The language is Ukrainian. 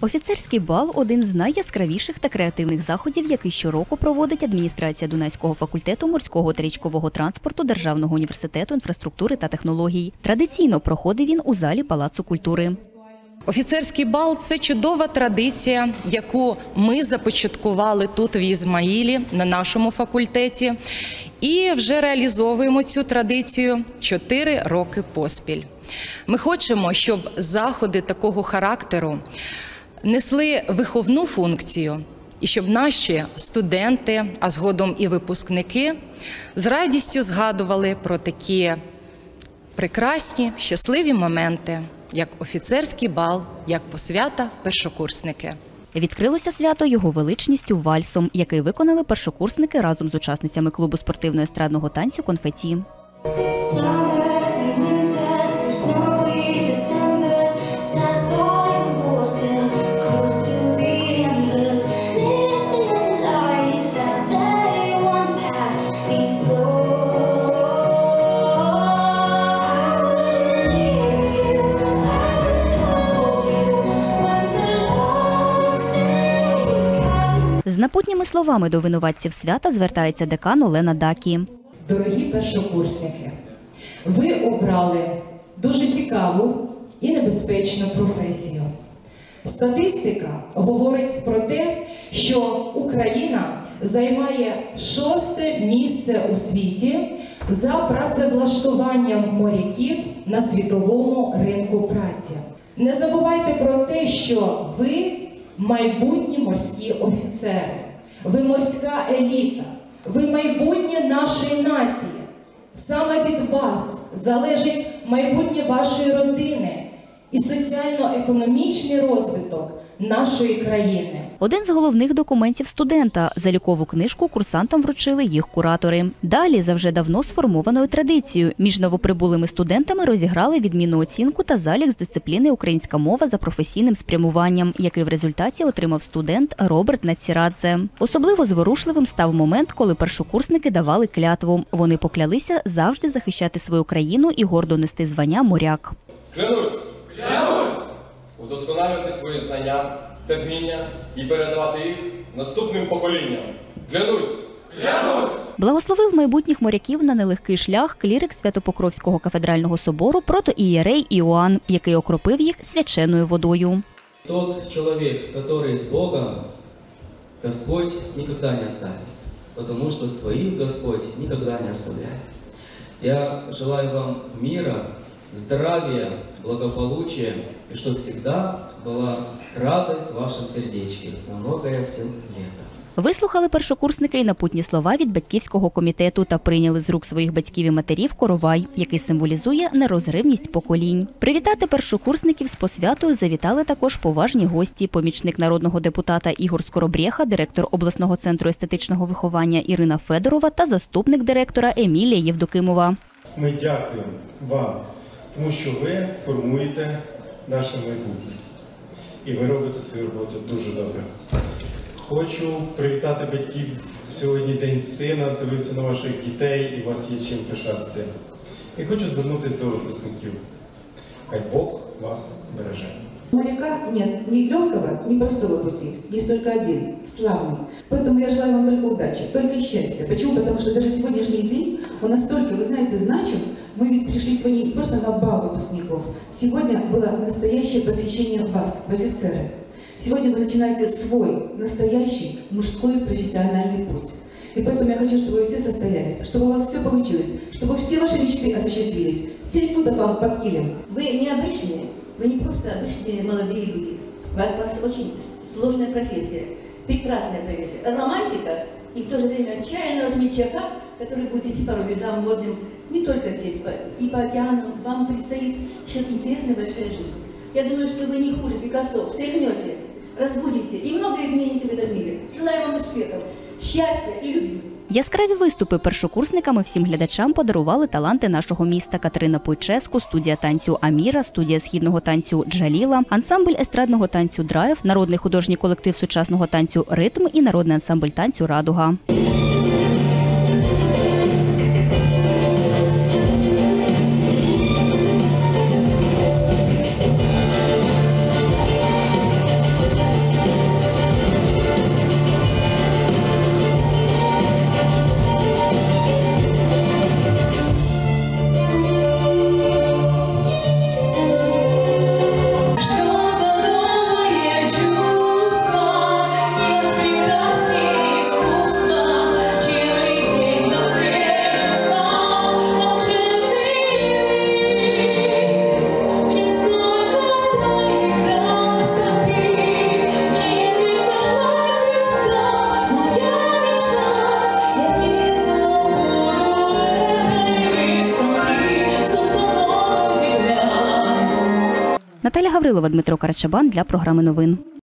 Офіцерський бал – один з найяскравіших та креативних заходів, який щороку проводить адміністрація Дунайського факультету морського та річкового транспорту Державного університету інфраструктури та технологій. Традиційно проходить він у залі Палацу культури. Офіцерський бал – це чудова традиція, яку ми започаткували тут, в Ізмаїлі, на нашому факультеті. І вже реалізовуємо цю традицію 4 роки поспіль. Ми хочемо, щоб заходи такого характеру несли виховну функцію, і щоб наші студенти, а згодом і випускники, з радістю згадували про такі прекрасні, щасливі моменти, як офіцерський бал, як посвята в першокурсники. Відкрилося свято його величністю вальсом, який виконали першокурсники разом з учасницями клубу спортивно-естрадного танцю «Конфеті». З напутніми словами до винуватців свята звертається декан Олена Дакі. Дорогі першокурсники, ви обрали дуже цікаву і небезпечну професію. Статистика говорить про те, що Україна займає 6-те місце у світі за працевлаштуванням моряків на світовому ринку праці. Не забувайте про те, що ви майбутні морські офіцери, ви морська еліта, ви майбутнє нашої нації. Саме від вас залежить майбутнє вашої родини і соціально-економічний розвиток нашої країни. Один з головних документів студента – залікову книжку курсантам вручили їх куратори. Далі, за вже давно сформованою традицією, між новоприбулими студентами розіграли відмінну оцінку та залік з дисципліни «Українська мова» за професійним спрямуванням, який в результаті отримав студент Роберт Націрадзе. Особливо зворушливим став момент, коли першокурсники давали клятву. Вони поклялися завжди захищати свою країну і гордо нести звання «Моряк». Клянусь! Клянусь! Удосконалювати свої знання та вміння і передавати їх наступним поколінням. Клянусь! Клянусь! Благословив майбутніх моряків на нелегкий шлях клірик Свято-Покровського кафедрального собору протоієрей Іоанн, який окропив їх свяченою водою. Тот чоловік, який з Богом, Господь ніколи не оставить, тому що своїх Господь ніколи не оставляє. Я желаю вам мира, здравия, благополучия, и чтобы всегда была радость в вашем сердечке на многое всем лето. Вислухали першокурсники й напутні слова від батьківського комітету та прийняли з рук своїх батьків і матерів коровай, який символізує нерозривність поколінь. Привітати першокурсників з посвятою завітали також поважні гості – помічник народного депутата Ігор Скоробрєха, директор обласного центру естетичного виховання Ірина Федорова та заступник директора Емілія Євдокимова. Ми дякуємо вам, тому що ви формуєте наше майбутнє. І ви робите свою роботу дуже добре. Хочу привітати батьків. Сьогодні День сина, дивився на ваших дітей і у вас є чим пишатися. І хочу звернутися до випускників. Хай Бог вас береже. Моряка нет ни легкого, ни простого пути. Есть только один, славный. Поэтому я желаю вам только удачи, только счастья. Почему? Потому что даже сегодняшний день, он настолько, вы знаете, значим. Мы ведь пришли сегодня не просто на бал выпускников. Сегодня было настоящее посвящение вас в офицеры. Сегодня вы начинаете свой, настоящий, мужской профессиональный путь. И поэтому я хочу, чтобы вы все состоялись, чтобы у вас все получилось, чтобы все ваши мечты осуществились. 7 футов вам под килем. Вы необычные, вы не просто обычные молодые люди. У вас очень сложная профессия, прекрасная профессия. Романтика и в то же время отчаянного смельчака, который будет идти по рубежам водным не только здесь, и по океану. Вам предстоит еще интересная большая жизнь. Я думаю, что вы не хуже Пикассо, встряхнете, разбудите и много измените в этом мире. Желаю вам успехов, счастья и любви. Яскраві виступи першокурсниками всім глядачам подарували таланти нашого міста: Катерина Пойческу, студія танцю «Аміра», студія східного танцю «Джаліла», ансамбль естрадного танцю «Драйв», народний художній колектив сучасного танцю «Ритм» і народний ансамбль танцю «Радуга». Наталя Гаврилова, Дмитро Карачабан для програми новин.